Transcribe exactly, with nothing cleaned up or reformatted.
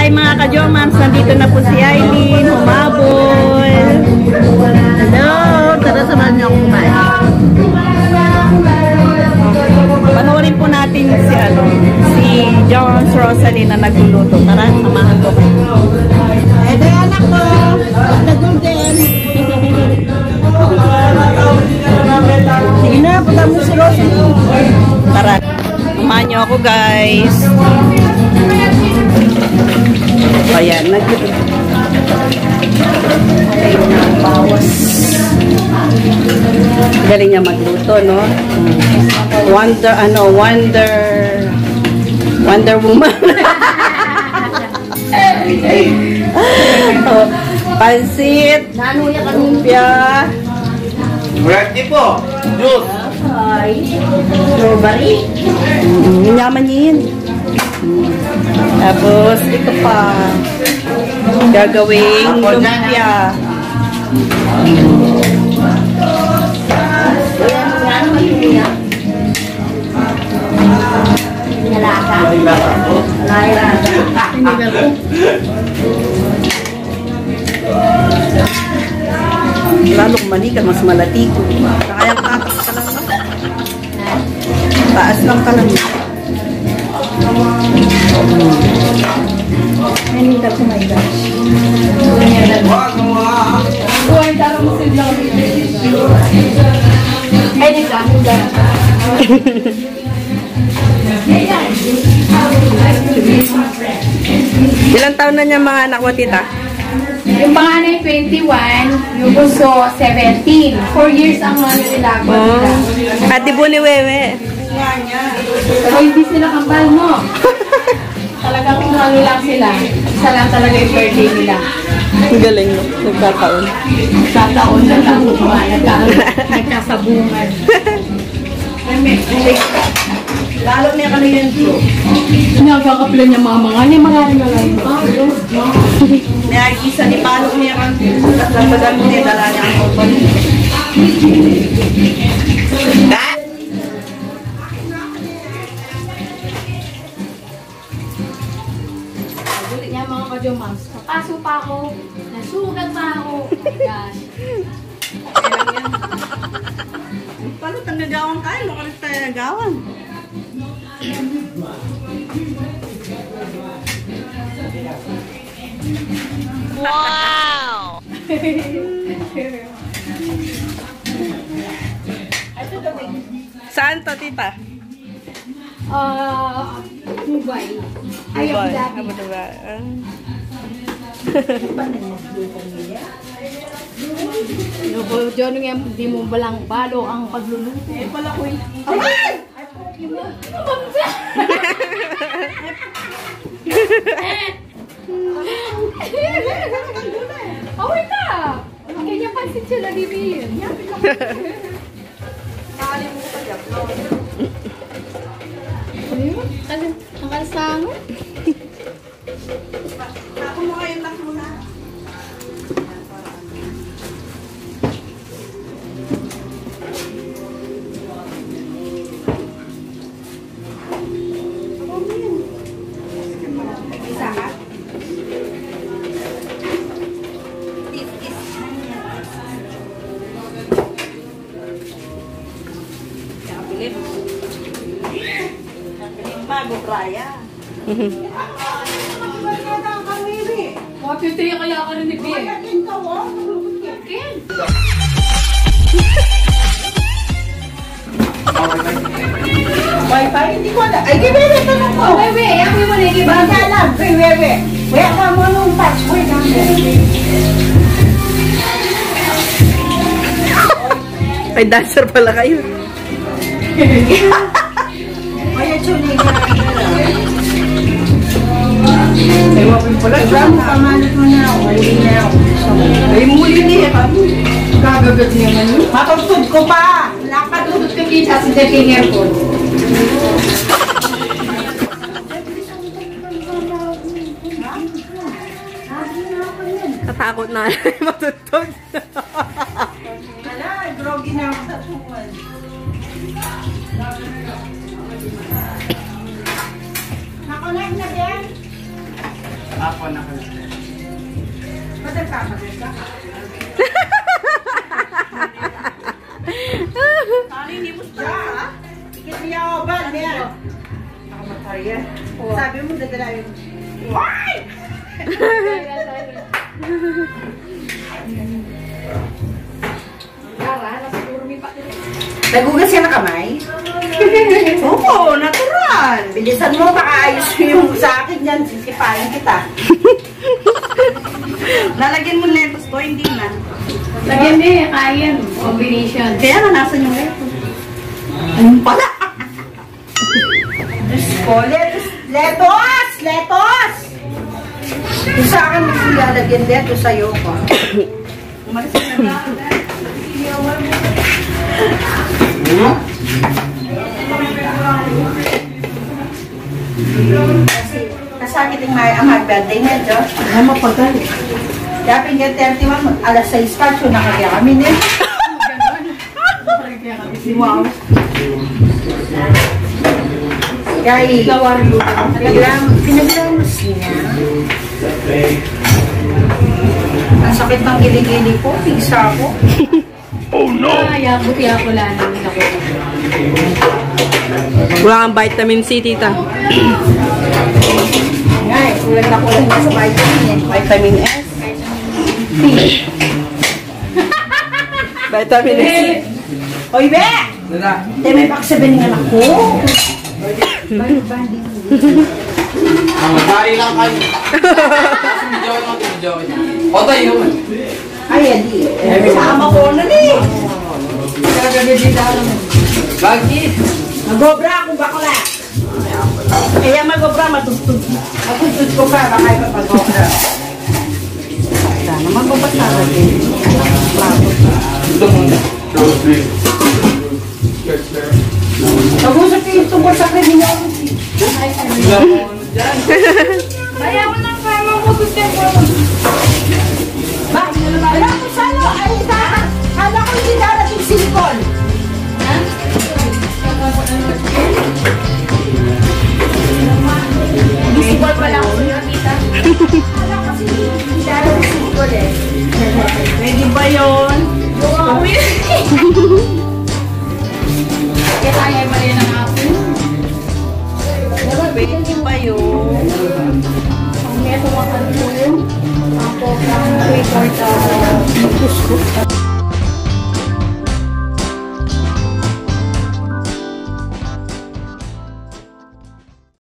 Hi mga ka-Jomams, nandito na po si Aileen, humabol. Hello, tara samahan niyo ako kumain. Panoorin po natin si ano, si Jones Rosalie na nagluluto. Tara, samahan ko. Eh, day anak ko, nag-golden. Sige na, punta mo si Rosalie. Tara, samahan niyo ako guys. Ayan, nag-golden. Bawas. Galing niya magluto, no? Wonder, ano, Wonder, Wonder Woman. Oh, pansit, lumpia. Berarti po, juice. Strawberry. Mm, yaman niya yun. Tapos, ito pa. Gagawing lumpia. Lalong manikan, mas malati ko. Kaya taas ka lang. Taas lang ka lang. I need that, oh my gosh. Buhay taro mo sila. Ay, nagkakita. Ilang taon na niya mga anak mo, tita? Yung panganay twenty-one, yung gusto seventeen. Four years ang ano nila. Oh. Ate po ni Wewe. Pero hindi sila kambal mo. Talagang ano lang sila. Isa lang talaga yung birthday nila. Ang galing, no? Nagkataon. Nagkataon na lang. Nagkasabungan. Lalo niya kami yun po. Nagkakaplan niya mga mga niya maraming maraming. May isa ni Palo niya kan. Naglabagan mo niya, dala niya ang kompon. Gulit niya mga ka-Jomams. Papasok pa ako. Nasugat pa ako. Oh my gosh. Kailang yan. Paano tanggagawang kain? Makalit tayo nagawang. Wow! Saan to, tita? Ah, Dubai. Ay, Abu Dhabi. Abu Dhabi. Nubo, John, hindi mo balang balo ang pagluluto. Eh, pala ko eh. Ay! Away ka! Kaya pansin siya lagi din. Kaalim mo pa dyan. Ayun, ang kalsango. Ako mo kayo lang muna. Bago Raya. Mapitri kaya ka rin ni Bie. Ken. Wi-Fi? Hindi ko alam. Ay, gibewe ka na po. Bebe, yan mo na gibewe. Baka alam. Gibewe. Wala ka mo nung password namin. Ay, dancer pala kayo. Kaya tuloy na. Ay, wapin pala. Alam mo, pamalit mo na. Muli na ako. Ay, muli niya ka. Gagagat niya man yun. Matutod ko pa. Nakatudot ka kita sa dating airport. Katakot na. Matutod na. Wala, groggy na ako sa tuwan. Nakulag na din? Apo na ka. Kali, hindi mo sa ha? Ikit niya ako ba? Ano yan? Ako matarya. Sabi mo, dadala yung... Why? Nagugas yan na kamay? Oo, natural. Bilisan mo, baka ayos mo yung sa akin yan. Sisipain kita. Lalagyan mo lettuce to, hindi na. Lagyan eh, kaya. Combination. Kaya na, nasan yung lettuce? Ayun pala. Diyos ko, lettuce, lettuce, lettuce! Yung sa akin, hindi lalagyan lettuce sa'yo ko. Umalis na na. Kasi, kasakit yung may amag birthday na ito. Ay, mapagal. Kaya pinag thirty-one, alas sais pa, so nakagaya kami din. Wow. Kaya, pinaglamos niya. Ang sakit ng gili-gili ko, pigsa ako. Oh no! Ay, buti ako lang namin ako. Wala kang vitamin C, tita. Ngay, kulang na kulang na sa vitamin eh. Vitamin S. Vitamin C. Oy, Be! Hindi, may paksabi ng anak ko. Matari lang kayo. Joke lang, joke. Otay naman. Ay, adi. Sama ko na ni. Bakit? Magobra ako bakla. Kaya magobra, matutod. Matutod ko pa, baka iba pag-obra. Sana magbabasara din. Ito muna. Nag-usap yung tungkol sa kriminal. Kaya mo nang kaya mamutos yan po. Ba, alam ko sana, ay ita, kala ko hindi darating silikon. Ha? Visible pa lang ako nakita. Kala ko kasi hindi darating silikon eh. Ready ba yun? Wow, kaya tayo mali ng ako. Ready ba yun? Ang neto makanto. Ako, ang three-quarter.